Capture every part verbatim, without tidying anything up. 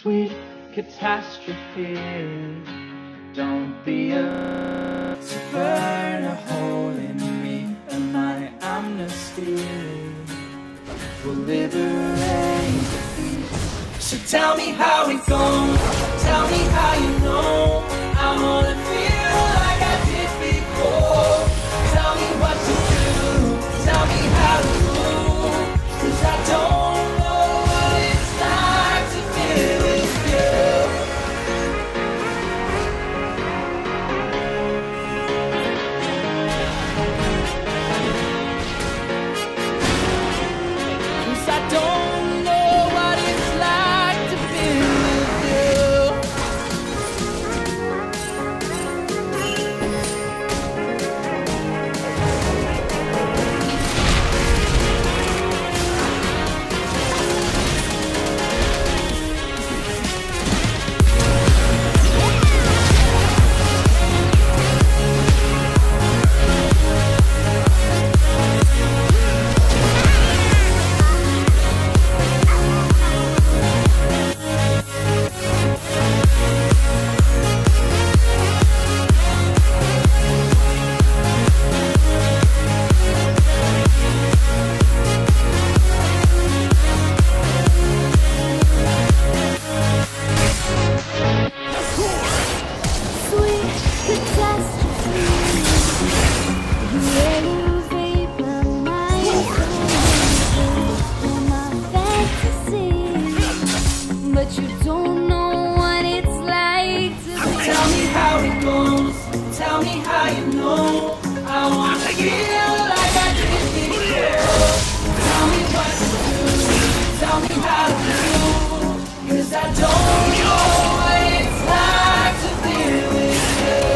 sweet catastrophe. Don't be a to burn a hole in me, and my amnesty will liberate the beast. So tell me how it goes, tell me how you know. I wanna feel like I did before. Tell me what to do, tell me how to move, 'cause I don't know what it's like to be with you. I don't know what it's like to be with you. But you don't know what it's like to be. Tell me how it goes, tell me how you know. I wanna feel like I did before. Tell me what to do, tell me how to do, 'cause I don't know what it's like to be with you.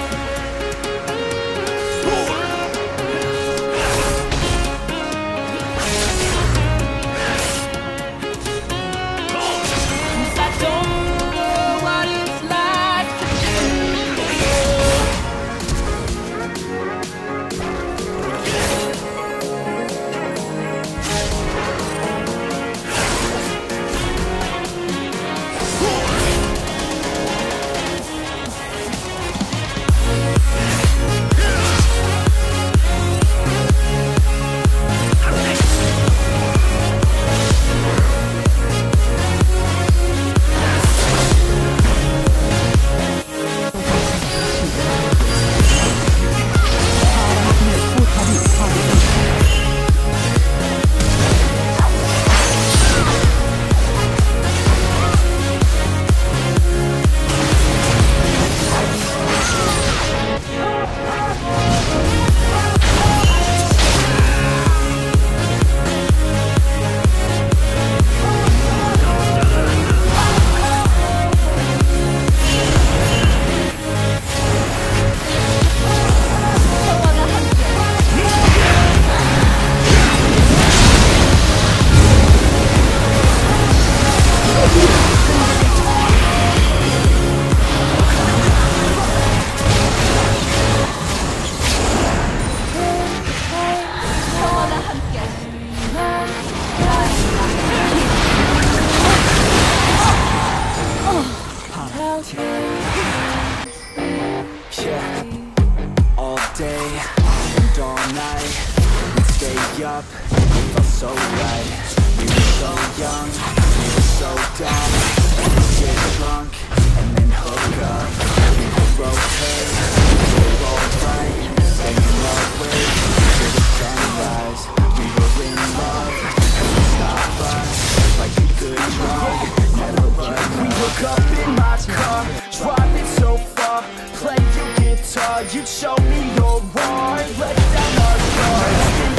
Up, it felt so right. We were so young, we were so dumb. We'd get drunk and then hook up. We would rotate, we were all right. Stay in love with till the sunrise. We were in love, couldn't stop us. Like a good drug, never let go. We hook up in my car, driving so far. Play your guitar, you'd show me your heart. Let down our guards.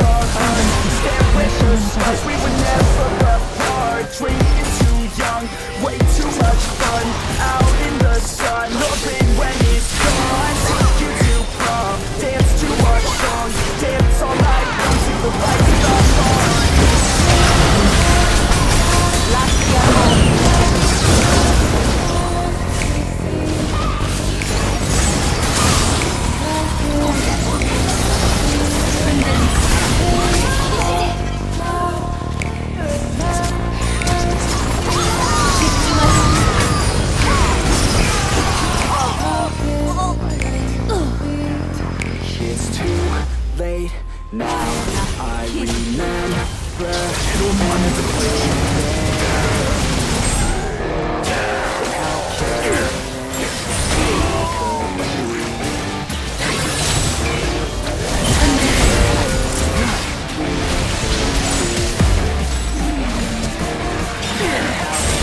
Cause we were never apart. Drinking too young, way too much fun. Out in the sun, loving when it's gone. Take you to prom, dance to our song. Dance all night until the lights are on.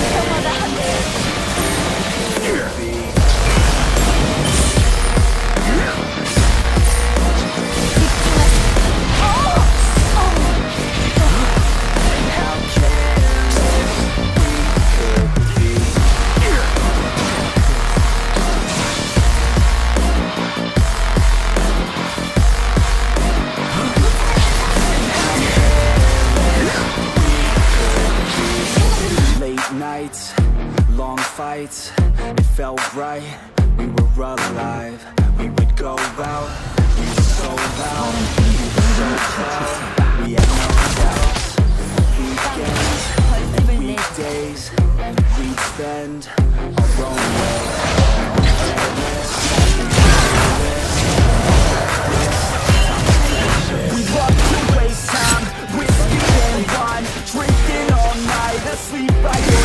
Nights, long fights, it felt right, we were alive. We would go out, we were so loud, we were so proud, we had no doubts. Weekends, weekdays, we'd spend our own way. We love to waste time, whiskey and wine, drinking all night, asleep right here.